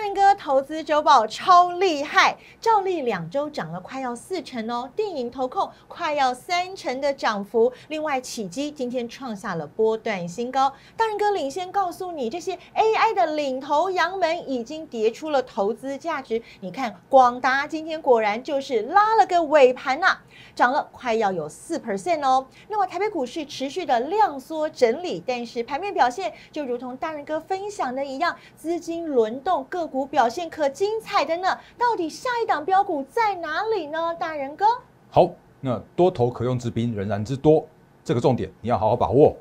人哥投资周报超厉害，照例2周涨了快要40%哦，电影投控快要30%的涨幅。另外，启基今天创下了波段新高。大人哥领先告诉你，这些 AI 的领头羊们已经跌出了投资价值。你看，广达今天果然就是拉了个尾盘呐、涨了快要有4% 哦。另外，台北股市持续的量缩整理，但是盘面表现就如同大人哥分享的一样，资金轮动，个股表现可精彩的呢。到底下一档标股在哪里呢？大人哥， 好，那多头可用之兵仍然之多，这个重点你要好好把握。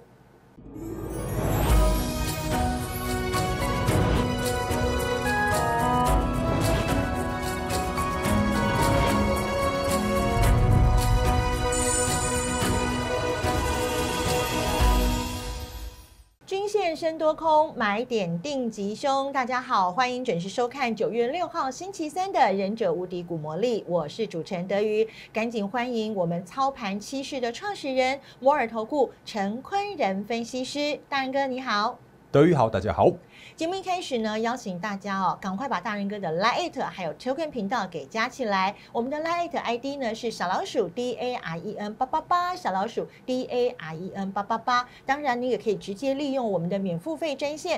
均线深多空，买点定吉凶。大家好，欢迎准时收看9月6号星期三的《忍者无敌股魔力》，我是主持人德瑜，赶紧欢迎我们操盘趋势的创始人摩尔投顾陈坤仁分析师，大人哥你好。 德瑜好，大家好。 节目一开始呢，邀请大家赶快把大人哥的 Line 还有 Telegram 频道给加起来。我们的 Line ID 呢是小老鼠 DAREN888，小老鼠 DAREN888。当然，你也可以直接利用我们的免付费专线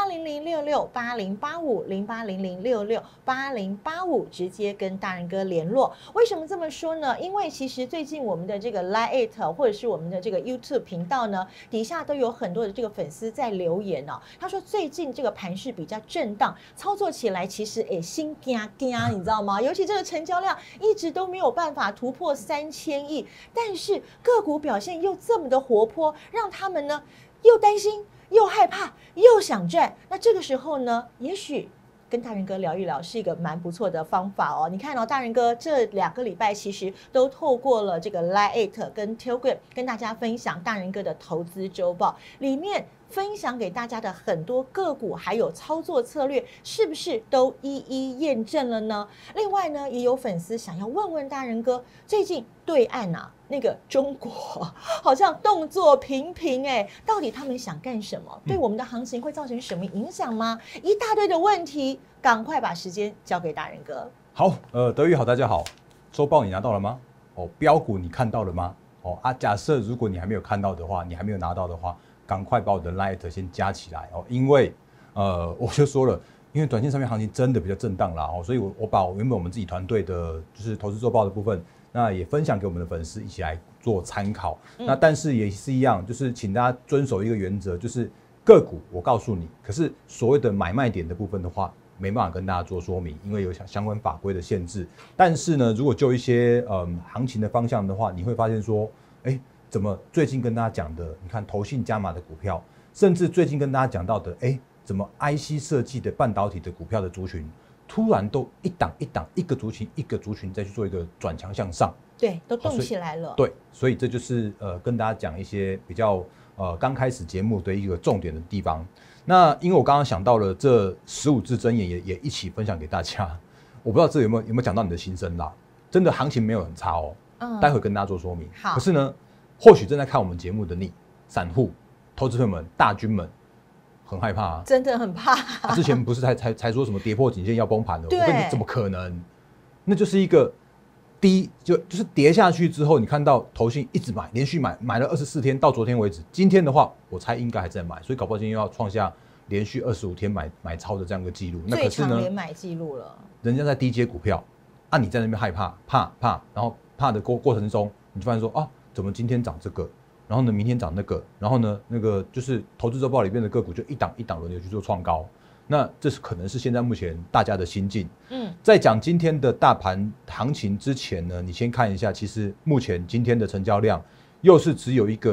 0800668085，0800668085，直接跟大人哥联络。为什么这么说呢？因为其实最近我们的这个 Line 或者是我们的这个 YouTube 频道呢，底下都有很多的这个粉丝在留言哦。他说最近这个盘势比较震荡，操作起来其实心惊惊，你知道吗？尤其这个成交量一直都没有办法突破3000亿，但是个股表现又这么的活泼，让他们呢又担心又害怕又想赚。那这个时候呢，也许跟大人哥聊一聊是一个蛮不错的方法哦。你看哦，大人哥这2个礼拜其实都透过了这个 Line 跟 Telegram 跟大家分享大人哥的投资周报，里面分享给大家的很多个股还有操作策略，是不是都一一验证了呢？另外呢，也有粉丝想要问问大人哥，最近对岸啊那个中国好像动作频频到底他们想干什么？对我们的行情会造成什么影响吗？一大堆的问题，赶快把时间交给大人哥。 好，德瑜好，大家好。周报你拿到了吗？标股你看到了吗？假设如果你还没有看到的话，你还没有拿到的话，赶快把我的 Line 先加起来哦，因为我就说了，因为短线上面行情真的比较震荡啦所以我把原本我们自己团队的就是投资周报的部分，那也分享给我们的粉丝一起来做参考。那但是也是一样，就是请大家遵守一个原则，就是个股我告诉你，可是所谓的买卖点的部分的话，没办法跟大家做说明，因为有相关法规的限制。但是呢，如果就一些行情的方向的话，你会发现说，怎么最近跟大家讲的，你看投信加码的股票，甚至最近跟大家讲到的，怎么 IC 设计的半导体的股票的族群，突然都一档一档，一个族群一个族群再去做一个转强向上， 对，都动起来了。 对，所以这就是跟大家讲一些比较刚开始节目的一个重点的地方。那因为我刚刚想到了这15字真言也一起分享给大家，我不知道这有没有讲到你的心声啦。真的行情没有很差哦，待会跟大家做说明。 好， 可是呢，或许正在看我们节目的你，散户、投资朋友们、大军们，很害怕啊， 真的很怕。 之前不是才说什么跌破颈线要崩盘了？我对， 跟你怎么可能？那就是一个就是跌下去之后，你看到投信一直买，连续买了24天，到昨天为止。今天的话，我猜应该还在买，所以搞不好今天又要创下连续25天买超的这样一个记录。那可是呢， 最长连买记录了。 人家在低阶股票，你在那边害怕，然后怕的过程中，你就发现说怎么今天涨这个，然后呢明天涨那个，然后呢那个就是投资周报里面的个股就一档一档轮流去做创高。那这可能是现在目前大家的心境。在讲今天的大盘行情之前呢，你先看一下，其实目前今天的成交量又是只有一个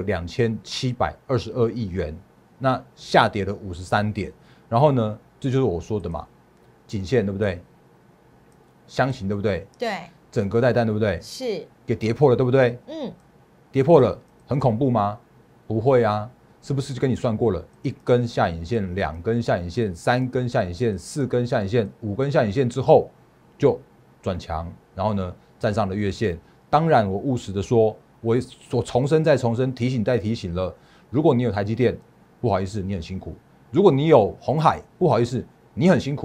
2722亿元，那下跌了53点。然后呢，这就是我说的嘛，颈线对不对？箱型对不对？ 对。 整个带弹对不对？ 是。 给跌破了对不对？跌破了，很恐怖吗？不会啊。是不是就跟你算过了？1根下影线，2根下影线，3根下影线，4根下影线，5根下影线之后就转强，然后呢站上了月线。当然，我务实的说，我所重申再重申，提醒再提醒了。如果你有台积电，不好意思，你很辛苦；如果你有鸿海，不好意思，你很辛苦。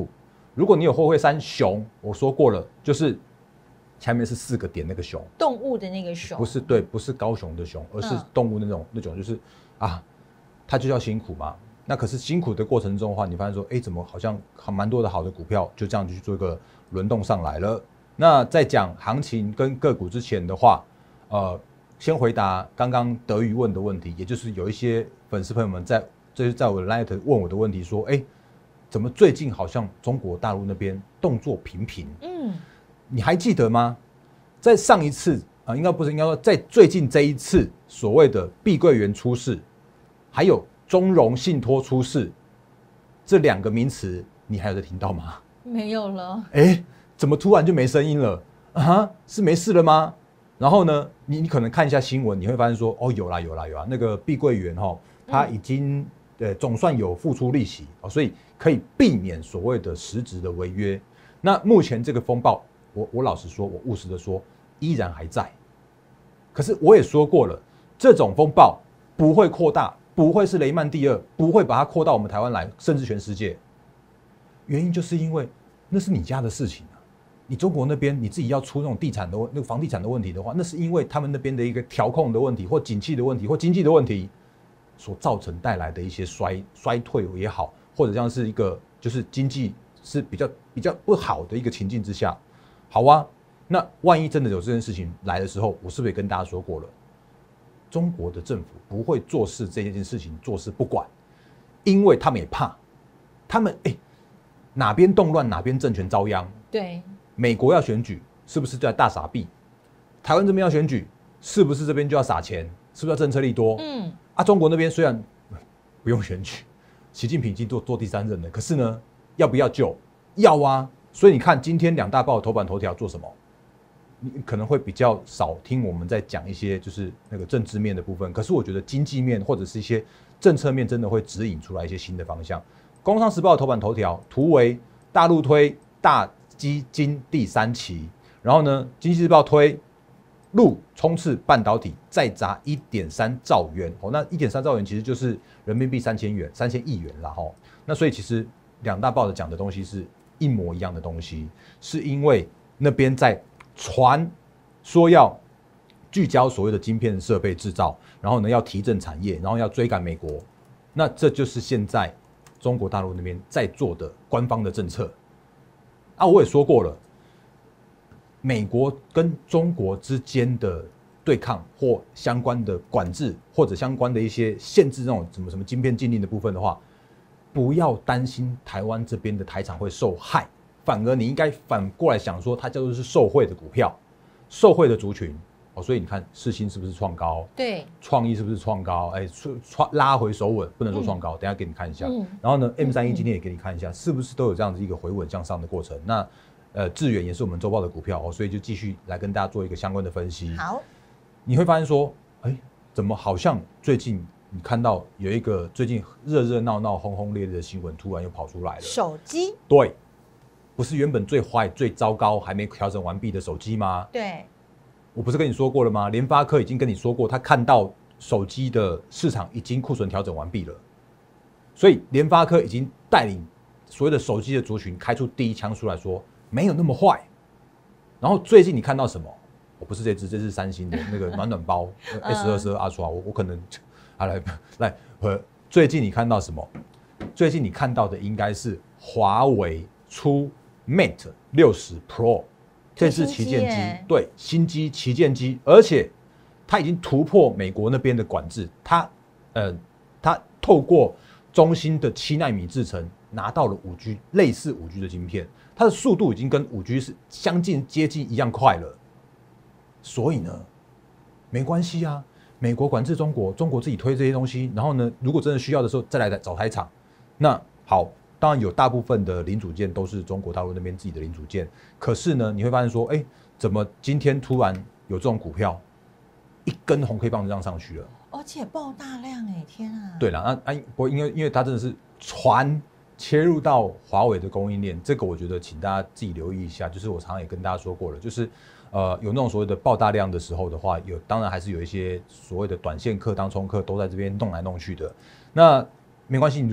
如果你有货柜三雄，我说过了，就是下面是4个点那个熊， 动物的那个熊， 不是对，不是高雄的熊，而是动物那种就是啊，它就叫辛苦嘛。那可是辛苦的过程中的话，你发现说，哎，怎么好像蛮多的好的股票就这样去做一个轮动上来了。那在讲行情跟个股之前的话，先回答刚刚德宇问的问题，也就是有一些粉丝朋友们在我的 Line 问我的问题说，哎，怎么最近好像中国大陆那边动作频频？你还记得吗？在上一次应该说在最近这一次所谓的碧桂园出事，还有中融信托出事，这2个名词，你还有在听到吗？ 没有了。 哎，怎么突然就没声音了？啊，是没事了吗？然后呢，你可能看一下新闻，你会发现说，哦，有啦，那个碧桂园它已经总算有付出利息，所以可以避免所谓的实质的违约。那目前这个风暴，我老实说，我务实的说，依然还在。可是我也说过了，这种风暴不会扩大，不会是雷曼第2，不会把它扩到我们台湾来，甚至全世界。原因就是因为那是你家的事情啊，你中国那边你自己要出那种那个房地产的问题的话，那是因为他们那边的一个调控的问题，或景气的问题，或经济的问题所造成带来的一些衰退也好，或者像是一个就是经济是比较不好的一个情境之下，好啊。那万一真的有这件事情来的时候，我是不是也跟大家说过了？中国的政府不会做事这件事情坐视不管，因为他们也怕，他们哪边动乱哪边政权遭殃。 对， 美国要选举，是不是就在大撒币？台湾这边要选举，是不是这边就要撒钱？是不是要政策利多？中国那边虽然不用选举，习近平已经做第3任了，可是呢，要不要救？要啊。所以你看今天2大报的头版头条做什么？你可能会比较少听我们在讲一些就是那个政治面的部分，可是我觉得经济面或者是一些政策面真的会指引出来一些新的方向。工商时报的头版头条图为大陆推大基金第3期，然后呢，经济日报推陆冲刺半导体再砸1.3兆元，那1.3兆元其实就是人民币3000亿元啦。那所以其实2大报的讲的东西是一模一样的东西，是因为那边在传说要聚焦所谓的晶片设备制造，然后呢要提振产业，然后要追赶美国，那这就是现在中国大陆那边在做的官方的政策啊。我也说过了，美国跟中国之间的对抗或相关的管制，或者相关的一些限制，那种什么晶片禁令的部分的话，不要担心台湾这边的台厂会受害。反而你应该反过来想说，它叫做是受惠的股票，受惠的族群。所以你看世芯是不是创高？ 对， 创意是不是创高？拉回手稳，不能说创高，等一下给你看一下。然后呢，M31今天也给你看一下，是不是都有这样子一个回稳向上的过程？那智原也是我们周报的股票所以就继续来跟大家做一个相关的分析。 好， 你会发现说，怎么好像最近你看到有一个最近热闹轰轰烈烈的新闻，突然又跑出来了。 手机， 对。不是原本最坏、最糟糕、还没调整完毕的手机吗？ 对， 我不是跟你说过了吗？联发科已经跟你说过，他看到手机的市场已经库存调整完毕了，所以联发科已经带领所谓的手机的族群开出第一枪出来说没有那么坏。然后最近你看到什么？我不是这只三星的那个暖包S22 Ultra， 我可能来，最近你看到什么？最近你看到的应该是华为出 Mate 60 Pro 这是旗舰机，对，新机旗舰机，而且它已经突破美国那边的管制，它透过中芯的7奈米制程拿到了5G 类似5G 的晶片，它的速度已经跟5G 是接近一样快了。所以呢，没关系啊，美国管制中国，中国自己推这些东西，然后呢，如果真的需要的时候再来找台厂，那好。当然有大部分的零组件都是中国大陆那边自己的零组件，可是呢，你会发现说，怎么今天突然有这种股票，一根红 K 棒就这样上去了， 而且爆大量天啊！ 对了，不过因为它真的是传切入到华为的供应链，这个我觉得请大家自己留意一下。就是我常常也跟大家说过了，就是有那种所谓的爆大量的时候的话，当然还是有一些所谓的短线客、当冲客都在这边弄来弄去的。那没关系，如果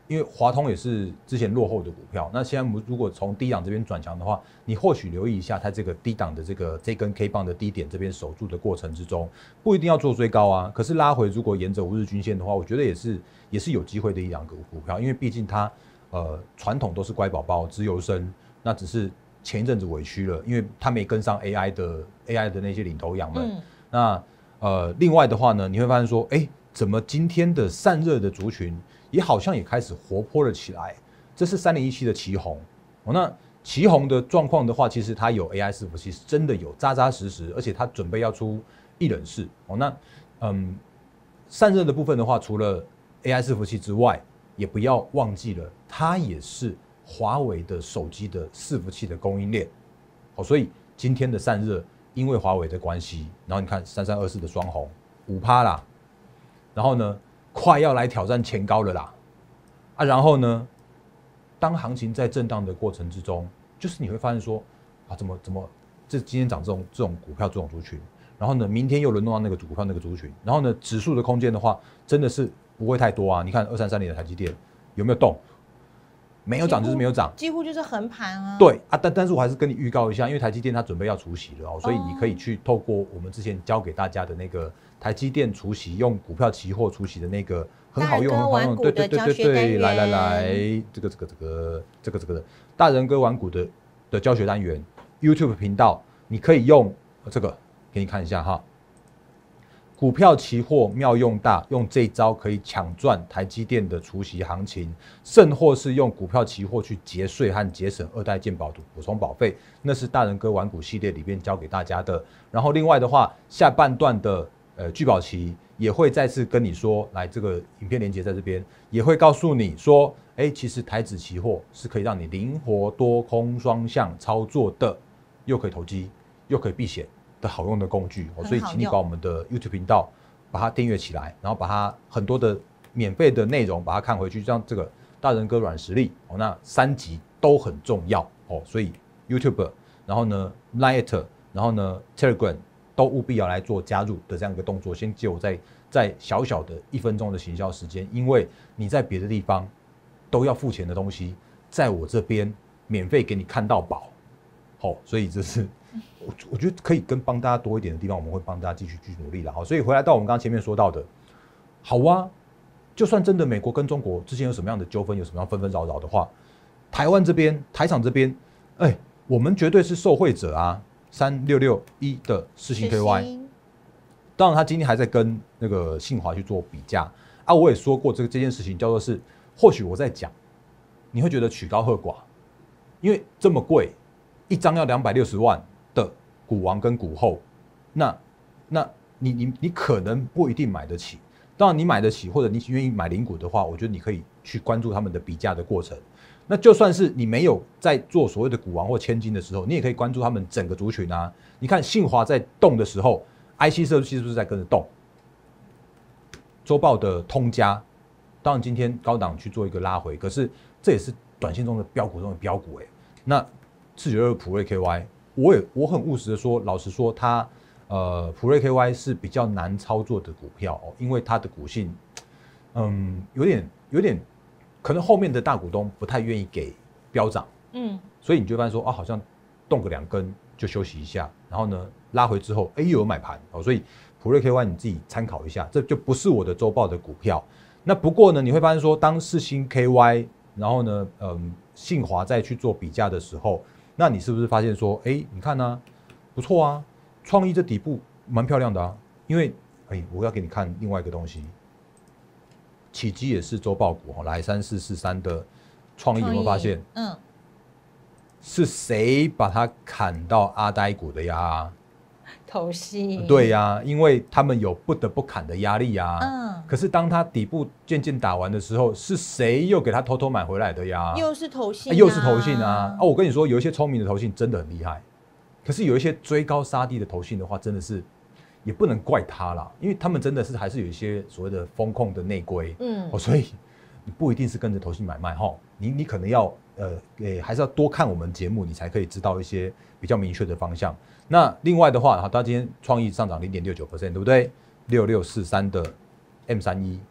因为华通也是之前落后的股票，那现在我们如果从低档这边转强的话，你或许留意一下它这个低档的这根 K 棒的低点这边守住的过程之中，不一定要做追高啊，可是拉回如果沿着5日均线的话，我觉得也是有机会的一两个股票，因为毕竟它传统都是乖宝宝，资优生，那只是前一阵子委屈了，因为它没跟上 AI 的那些领头羊们。那另外的话呢，你会发现说，怎么今天的散热的族群也好像也开始活泼了起来？这是3017的奇鋐那奇鋐的状况的话，其实它有 AI 伺服器，是真的有扎扎实实，而且它准备要出一人式那散热的部分的话，除了 AI 伺服器之外，也不要忘记了，它也是华为的手机的伺服器的供应链所以今天的散热因为华为的关系，然后你看3324的双红5%啦。然后呢，快要来挑战前高了啦，然后呢，当行情在震荡的过程之中，就是你会发现说，怎么这今天涨这种股票这种族群，然后呢，明天又轮动到那个股票那个族群，然后呢，指数的空间的话，真的是不会太多啊。你看2330的台积电有没有动？没有涨就是没有涨， 几乎就是横盘啊。 对但是我还是跟你预告一下，因为台积电它准备要除息了所以你可以去透过我们之前教给大家的那个台积电除息用股票期货除息的那个很好用很好用，对，来，这个大人哥玩股的教学单元 YouTube 频道，你可以用这个给你看一下哈。股票期货妙用大，用这一招可以抢赚台积电的除息行情，甚或是用股票期货去节税和节省2代健保的补充保费，那是大人哥玩股系列里面教给大家的。然后另外的话，下半段的聚宝期也会再次跟你说，来这个影片连结在这边，也会告诉你说，其实台指期货是可以让你灵活多空双向操作的，又可以投机，又可以避险的好用的工具所以请你把我们的 YouTube 频道把它订阅起来，然后把它很多的免费的内容把它看回去，像这个大人哥软实力那3集都很重要所以 YouTube， 然后呢 Line， 然后呢 Telegram 都务必要来做加入的这样一个动作。先借我在小小的1分钟的行销时间，因为你在别的地方都要付钱的东西，在我这边免费给你看到饱所以这是我觉得可以帮大家多一点的地方，我们会帮大家继续努力了所以回来到我们刚刚前面说到的，好啊，就算真的美国跟中国之间有什么样的纠纷，有什么样纷纷扰扰的话，台湾这边台厂这边，我们绝对是受惠者啊。3661的世芯 KY， 当然他今天还在跟那个信华去做比价我也说过这件事情叫做是，或许我在讲，你会觉得曲高和寡，因为这么贵，一张要260万的股王跟股后，那你可能不一定买得起。当然你买得起，或者你愿意买零股的话，我觉得你可以去关注他们的比价的过程。那就算是你没有在做所谓的股王或千金的时候，你也可以关注他们整个族群啊。你看信华在动的时候 ，IC 设计是不是在跟着动？周报的通家，当然今天高档去做一个拉回，可是这也是短线中的标股中的标股那492普瑞 KY， 我很务实的说，老实说它普瑞 KY 是比较难操作的股票因为它的股性有点。可能后面的大股东不太愿意给飙涨，所以你就发现说好像动个2根就休息一下，然后呢拉回之后，又有买盘所以普瑞 KY 你自己参考一下，这就不是我的周报的股票。那不过呢，你会发现说，当世芯 KY， 然后呢，信华再去做比价的时候，那你是不是发现说，你看呢，不错啊，创意这底部蛮漂亮的啊，因为我要给你看另外一个东西。启基也是周报股来3443的创意有没有发现？是谁把它砍到阿呆股的呀？ 投信。 对呀，因为他们有不得不砍的压力呀。可是当它底部渐渐打完的时候，是谁又给他偷偷买回来的呀？ 又是投信， 又是投信啊！我跟你说，有一些聪明的投信真的很厉害，可是有一些追高杀低的投信的话，真的是。也不能怪他啦，因为他们真的是还是有一些所谓的风控的内规，所以你不一定是跟着投信买卖你可能要还是要多看我们节目，你才可以知道一些比较明确的方向。那另外的话，它今天创意上涨0.69%，对不对？6643的M31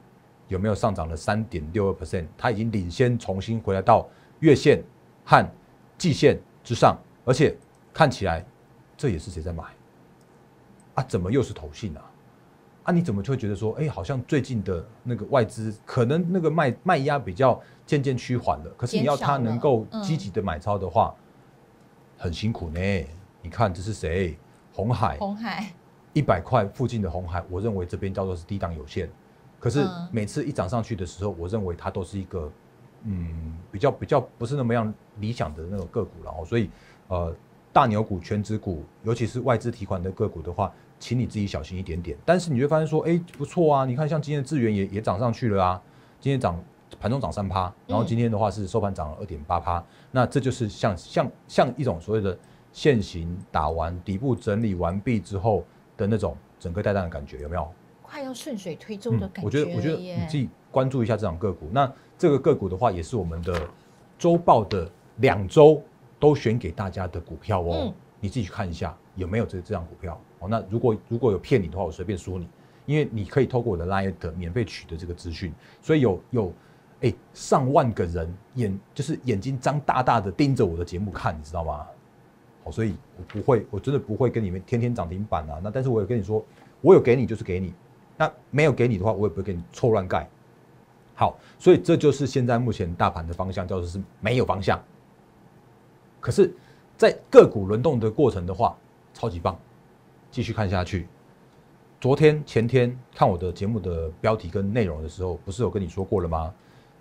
有没有上涨了3.62%？它已经领先重新回来到月线和季线之上，而且看起来这也是谁在买啊？怎么又是投信啊？啊，你怎么就会觉得说，好像最近的那个外资可能那个卖压比较渐渐趋缓了，可是你要它能够积极的买超的话，很辛苦呢。你看这是谁？鸿海100块附近的鸿海，我认为这边叫做是低档有限，可是每次一涨上去的时候，我认为它都是一个比较不是那么样理想的那种个股了哦，所以大牛股、全指股，尤其是外资提款的个股的话，请你自己小心一点点。但是你会发现说，不错啊，你看像今天的智原也涨上去了啊，今天盘中涨3%，然后今天的话是收盘涨了2.8%，那这就是像一种所谓的现行打完底部整理完毕之后的那种整个带弹的感觉，有没有？ 快要顺水推舟的感觉。 我觉得你自己关注一下这档个股。那这个个股的话，也是我们的周报的2周都选给大家的股票哦。你自己去看一下有没有这档股票哦。那如果有骗你的话，我随便说你，因为你可以透过我的 LINE 免费取得这个资讯，所以有上万个人眼睛张大大的盯着我的节目看，你知道吗？所以我真的不会跟你们天天涨停板啊。那但是我有跟你说，我有给你就是给你，那没有给你的话，我也不会给你错乱盖。好，所以这就是现在目前大盘的方向，叫做是没有方向。可是，在个股轮动的过程的话，超级棒。继续看下去，昨天、前天看我的节目的标题跟内容的时候，不是有跟你说过了吗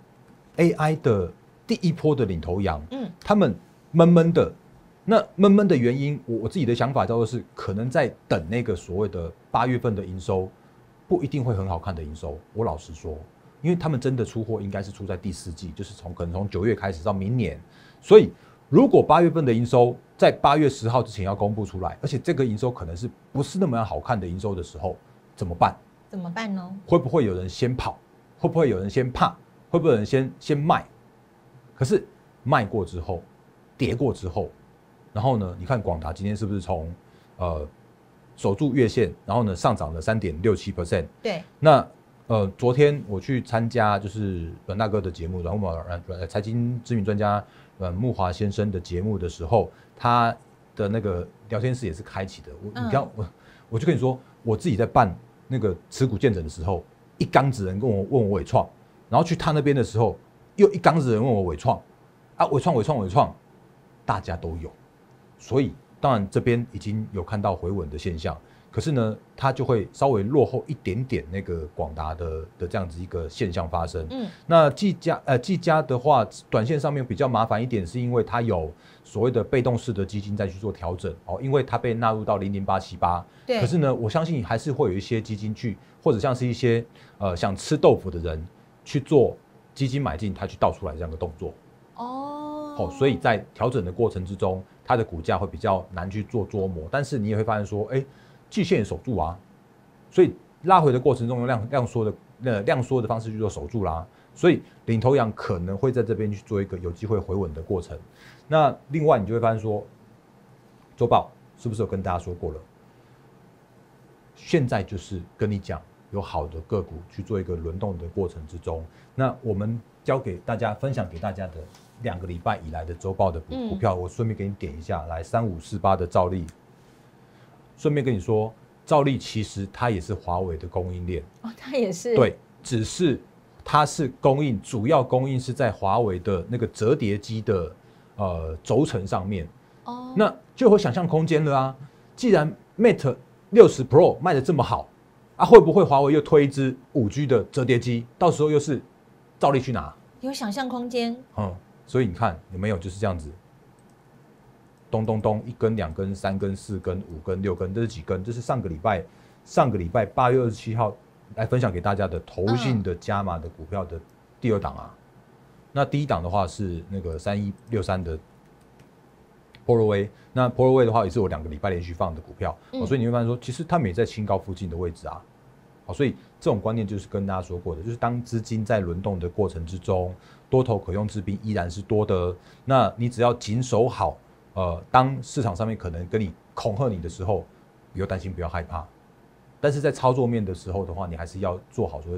？AI 的第一波的领头羊，他们闷闷的。那闷闷的原因，我自己的想法叫做是，可能在等那个所谓的8月份的营收，不一定会很好看的营收。我老实说，因为他们真的出货应该是出在第4季，就是可能从9月开始到明年。所以，如果8月份的营收在8月10号之前要公布出来，而且这个营收可能是不是那么样好看的营收的时候，怎么办？ 怎么办呢？ 会不会有人先跑？会不会有人先怕？会不会有人先卖？可是卖过之后，跌过之后。然后呢？你看广达今天是不是从守住月线，然后呢上涨了3.67%？ 对。 那昨天我去参加就是阮大哥的节目，然后财经知名专家木华先生的节目的时候，他的那个聊天室也是开启的。你看我就跟你说，我自己在办那个持股见证的时候，一缸子人问我伟创，然后去他那边的时候，又一缸子人问我伟创啊，伟创，大家都有。所以，当然这边已经有看到回稳的现象，可是呢，它就会稍微落后一点点那个广达的这样子一个现象发生。那技嘉的话，短线上面比较麻烦一点，是因为它有所谓的被动式的基金再去做调整哦，因为它被纳入到00878。对。可是呢，我相信还是会有一些基金去，或者像是一些想吃豆腐的人去做基金买进，它去倒出来这样的动作。所以在调整的过程之中，它的股价会比较难去做捉摸，但是你也会发现说，季线也守住啊，所以拉回的过程中用量缩的方式去做守住啦，所以领头羊可能会在这边去做一个有机会回稳的过程。那另外你就会发现说，周报是不是有跟大家说过了？现在就是跟你讲，有好的个股去做一个轮动的过程之中，那我们分享给大家的2个礼拜以来的周报的股票，我顺便给你点一下，来3548的兆利，顺便跟你说，兆利其实它也是华为的供应链它也是对，只是它是主要供应是在华为的那个折叠机的轴承上面那就有想象空间了啊。既然 Mate 60 Pro 卖得这么好啊，会不会华为又推一支5G 的折叠机，到时候又是兆利去拿？ 有想象空间。 所以你看有没有就是这样子，咚咚咚，1根、2根、3根、4根、5根、6根，这是几根？这是上个礼拜8月27号来分享给大家的投信的加码的股票的第2档啊。那第1档的话是那个3163的波若威，那波若威的话也是我2个礼拜连续放的股票，所以你会发现说，其实他们也在新高附近的位置啊。所以这种观念就是跟大家说过的，就是当资金在轮动的过程之中，多头可用之兵依然是多的。那你只要谨守好，当市场上面可能跟你恐吓你的时候，不要担心，不要害怕。但是在操作面的时候的话，你还是要做好所谓的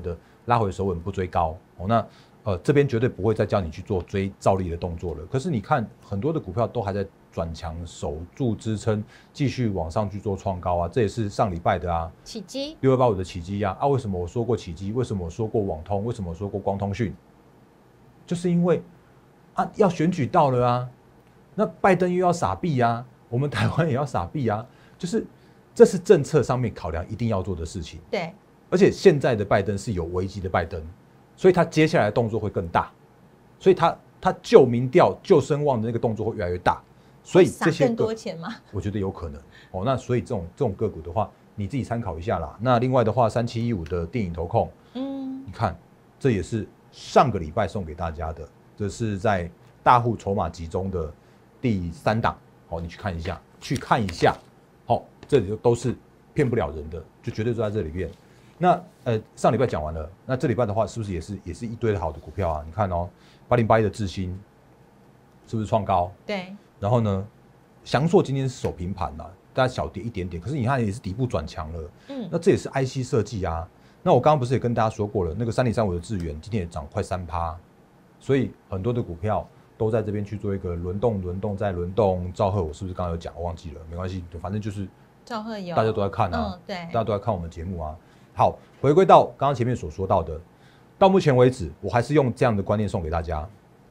拉回手稳不追高哦。那这边绝对不会再叫你去做追照例的动作了。可是你看很多的股票都还在转强，守住支撑，继续往上去做创高啊，这也是上礼拜的啊， 起基 6285的起基啊。为什么我说过起基？为什么我说过网通？为什么我说过光通讯？就是因为要选举到了啊，那拜登又要撒币啊，我们台湾也要撒币啊，就是这是政策上面考量一定要做的事情。 对， 而且现在的拜登是有危机的拜登。所以他接下来的动作会更大，所以他救民调、救声望的那个动作会越来越大，所以这些更多钱吗？ 我觉得有可能哦。那所以这种个股的话，你自己参考一下啦。那另外的话，3715的电影投控，你看这也是上个礼拜送给大家的，这是在大户筹码集中的第3档，好，你去看一下，好，这里都是骗不了人的，就绝对都在这里面。那上礼拜讲完了，那这礼拜的话，是不是也是一堆的好的股票啊？你看哦，8081的智新是不是创高？ 对。 然后呢，翔硕今天是守平盘啦，大概小跌一点点，可是你看也是底部转强了。那这也是 IC 设计啊。那我刚刚不是也跟大家说过了，那个3035的智原今天也涨快3%，所以很多的股票都在这边去做一个轮动再轮动。兆赫我是不是刚刚有讲？我忘记了，没关系，反正就是兆赫有， 大家都在看啊， 对， 大家都在看我们节目啊。好，回归到刚刚前面所说到的，到目前为止，我还是用这样的观念送给大家。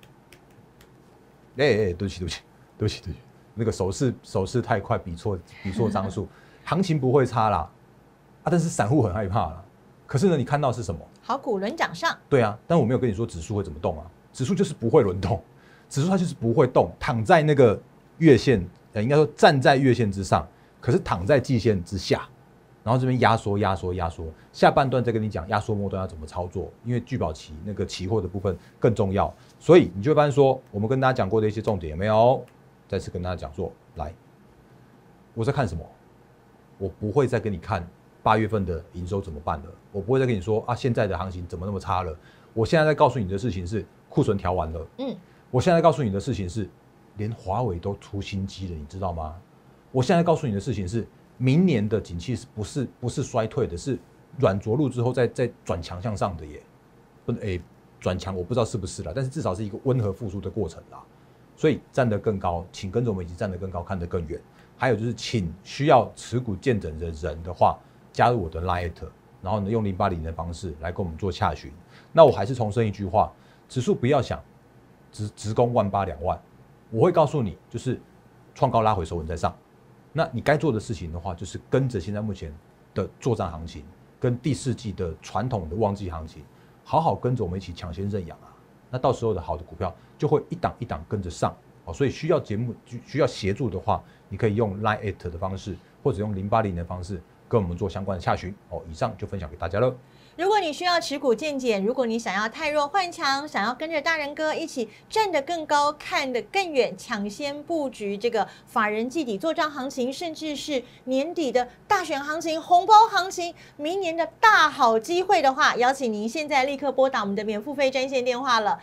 对不起，那个手势太快，比错张数，行情不会差啦，但是散户很害怕啦。可是呢，你看到是什么？ 好股轮涨上。 对啊，但我没有跟你说指数会怎么动啊，指数就是不会轮动，指数它就是不会动，躺在那个月线，应该说站在月线之上，可是躺在季线之下。然后这边压缩，下半段再跟你讲压缩末端要怎么操作，因为聚宝期那个期货的部分更重要，所以你就会发现说，我们跟大家讲过的一些重点有没有？再次跟大家讲说，来，我在看什么？我不会再跟你看8月份的营收怎么办了，我不会再跟你说现在的行情怎么那么差了。我现在在告诉你的事情是库存调完了，我现在告诉你的事情是连华为都出新机了，你知道吗？我现在告诉你的事情是。明年的景气不是衰退的，是软着陆之后再转强向上的耶。转强我不知道是不是啦，但是至少是一个温和复苏的过程啦。所以站得更高，请跟着我们一起站得更高，看得更远。还有就是，请需要持股见证的人的话，加入我的 Line， 然后呢用0800的方式来跟我们做洽询。那我还是重申一句话，指数不要想直攻18000、2万，我会告诉你，就是创高拉回手稳再上。那你该做的事情的话，就是跟着现在目前的作战行情，跟第4季的传统的旺季行情，好好跟着我们一起抢先认养啊。那到时候的好的股票就会一档一档跟着上哦。所以需要协助的话，你可以用 Line@ 的方式，或者用0800的方式跟我们做相关的洽询哦。以上就分享给大家了。 如果你需要持股见减，如果你想要汰弱换强，想要跟着大人哥一起站得更高、看得更远，抢先布局这个法人季底作战行情，甚至是年底的大选行情、红包行情，明年的大好机会的话，邀请您现在立刻拨打我们的免付费专线电话了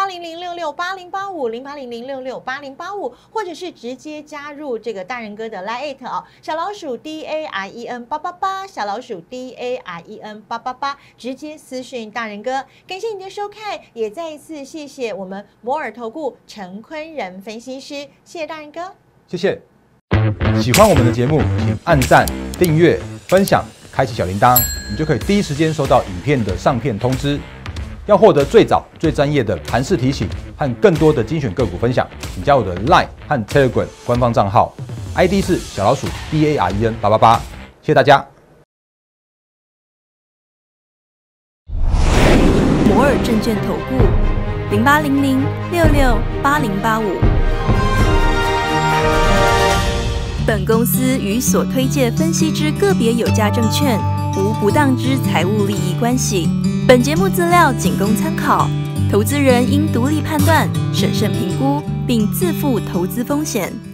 ，0800668085，0800668085，或者是直接加入这个大人哥的 Line@ 哦，小老鼠 DAREN888，小老鼠 DAREN888。直接私讯大人哥。感谢你的收看，也再一次谢谢我们摩尔投顾陈坤仁分析师，谢谢大人哥， 谢谢。喜欢我们的节目，请按赞、订阅、分享，开启小铃铛，你就可以第一时间收到影片的上片通知。要获得最早、最专业的盘势提醒和更多的精选个股分享，请加我的 Line 和 Telegram 官方账号 ，ID 是小老鼠 DAREN888。谢谢大家。 摩尔证券投顾0800668085。本公司与所推介分析之个别有价证券无不当之财务利益关系。本节目资料仅供参考，投资人应独立判断、审慎评估，并自负投资风险。